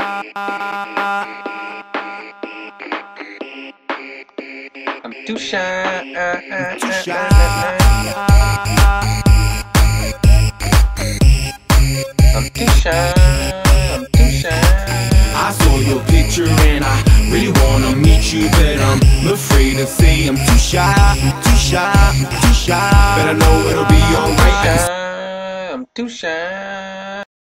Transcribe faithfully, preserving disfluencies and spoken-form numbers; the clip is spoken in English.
I'm too shy. I'm too shy. I'm too shy. I'm too shy. I saw your picture and I really wanna meet you, but I'm afraid to say I'm too shy. I'm too shy. I'm too shy. But I know it'll be alright. I'm too shy.